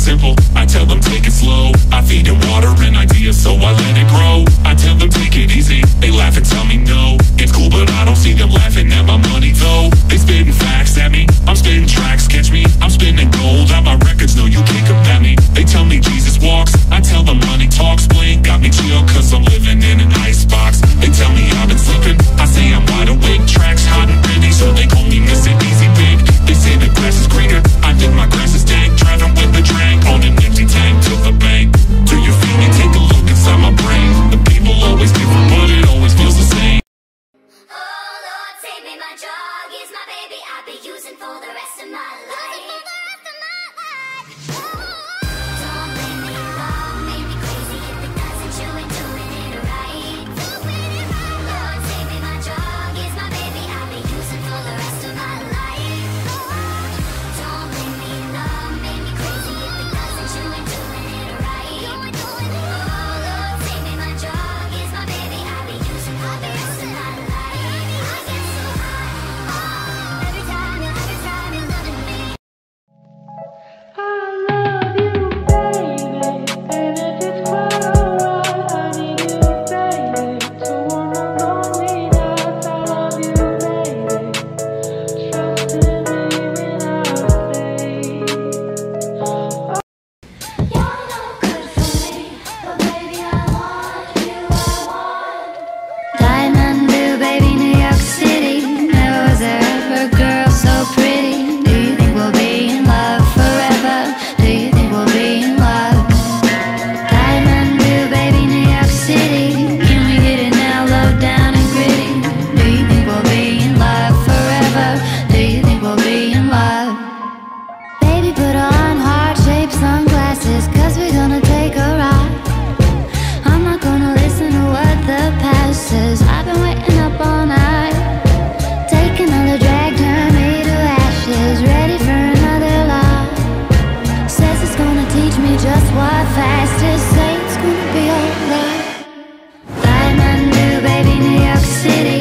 simple. I tell them take it slow. I feed them water and ideas, so I let it grow. I tell them take it easy. They laugh and tell me no. It's cool, but I don't see them laughing at my money though. They spitting facts at me. I'm spitting tracks, catch me. I'm spinning gold on my records, no you can't combat me. They tell me Jesus walks. I tell them money talks. Blink got me chill, cause I'm living in an icebox. They tell me I've been slipping. I say I'm wide awake. Tracks hot and ready, so they call me Mr. Easy Big. They say the grass is greener. I think my grass is dank. Driving with the drink on an empty tank to the bank. Do you feel me? Take a look inside my brain. The people always different, but it always feels the same. Oh Lord, save me, my drug is my baby. I'll be using for the rest of my life. Don't blame me, love made me crazy. If it doesn't, you ain't doing it right. Lord, save me, my drug is my baby. I'll be using for the rest of my life. Don't blame me, love made me crazy. If it doesn't, you ain't doing it right. Oh Lord, save me, my drug is my baby. I'll be using for the rest of my life. I get so high, every time you're loving me. Diamond blue, baby, New York City. Never was there ever a girl so pretty. Do you think we'll be in love forever? Do you think we'll be in love? Diamond blue, baby, New York City. Can we get it now, low down and gritty? Do you think we'll be in love forever? Do you think we'll be in love? Baby, put on heart-shaped sunglasses, cause we're gonna take a ride. I'm not gonna listen to what the past says. I've been waiting up all night. Take another drag, turn me to ashes. Ready for another lie. Says it's gonna teach me just what fast is. Say it's gonna be alright. Diamond blue, baby, New York City.